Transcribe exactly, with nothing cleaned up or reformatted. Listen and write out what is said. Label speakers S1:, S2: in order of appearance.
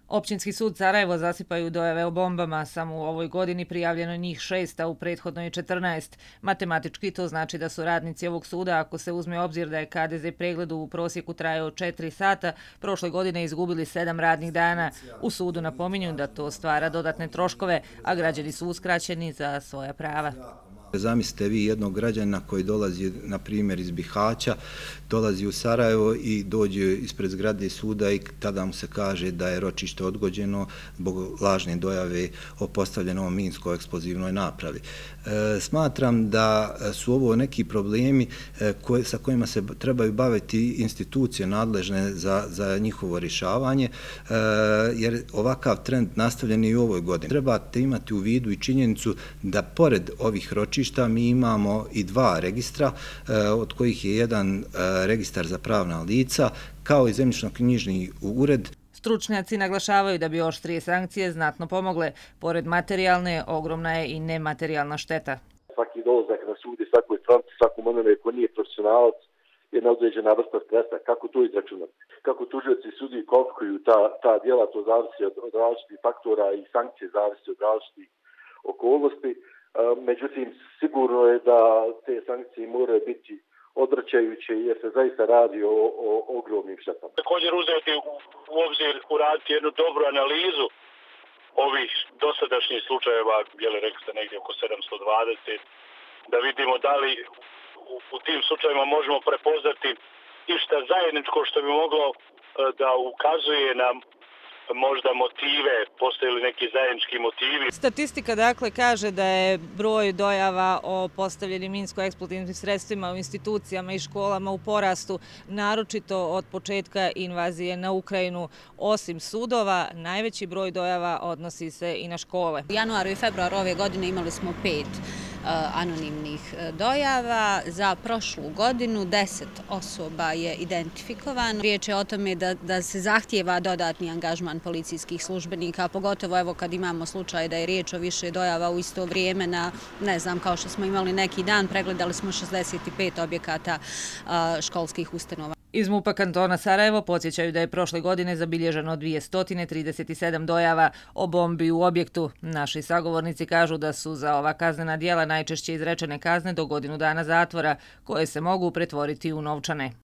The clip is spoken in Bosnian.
S1: Općinski sud Sarajevo zasipaju dojave o bombama. Samo u ovoj godini prijavljeno njih šest, a u prethodnoj četrnaest. Matematički to znači da su radnici ovog suda, ako se uzme obzir da je K D Z pregled u prosjeku trajao četiri sata, prošle godine izgubili sedam radnih dana. U sudu napominju da to stvara dodatne troškove, a građani su uskraćeni za svoja prava.
S2: Zamislite vi jednog građana koji dolazi, na primjer, iz Bihaća, dolazi u Sarajevo i dođe ispred zgrade suda i tada mu se kaže da je ročište odgođeno zbog lažne dojave o postavljenoj minsko-eksplozivnoj napravi. E, smatram da su ovo neki problemi e, koje, sa kojima se trebaju baviti institucije nadležne za, za njihovo rješavanje, e, jer ovakav trend nastavljen i u ovoj godini. Trebate imati u vidu i činjenicu da pored ovih ročišta mi imamo i dva registra, od kojih je jedan registar za pravna lica, kao i zemljišno-knjižni ured.
S1: Stručnjaci naglašavaju da bi oštrije sankcije znatno pomogle. Pored materijalne, ogromna je i nematerijalna šteta.
S3: Svaki dolazak na sud i svakoj stranci, svakom onome ko nije profesionalac, je neodređena vrsta stresa. Kako to izračunati? Kako tužioci i sudije kvalifikuju ta, ta djela, to zavisi od, od različitih faktora i sankcije zavisi od različitih okolnosti. Međutim, sigurno je da te sankcije moraju biti odvraćajuće jer se zaista radi o, o ogromnim štetama.
S4: Također uzeti u, u obzir uraditi jednu dobru analizu ovih dosadašnjih slučajeva, jel rekli ste negdje oko sedamsto dvadeset, da vidimo da li u, u tim slučajevima možemo prepoznati išta zajedničko što bi moglo da ukazuje na možda motive, postoje li neki zajednički motivi.
S1: Statistika dakle kaže da je broj dojava o postavljenim minsko-eksplozivnim sredstvima u institucijama i školama u porastu, naročito od početka invazije na Ukrajinu. Osim sudova, najveći broj dojava odnosi se i na škole.
S5: U januaru i februaru ove godine imali smo pet anonimnih dojava. Za prošlu godinu deset osoba je identifikovano. Riječ je o tome da, da se zahtijeva dodatni angažman policijskih službenika, pogotovo evo kad imamo slučaj da je riječ o više dojava u isto vrijeme na, ne znam, kao što smo imali neki dan, pregledali smo šezdeset pet objekata školskih ustanova.
S1: Iz MUP-a kantona Sarajevo podsjećaju da je prošle godine zabilježeno dvjesto trideset sedam dojava o bombi u objektu. Naši sagovornici kažu da su za ova kaznena djela najčešće izrečene kazne do godinu dana zatvora, koje se mogu pretvoriti u novčane.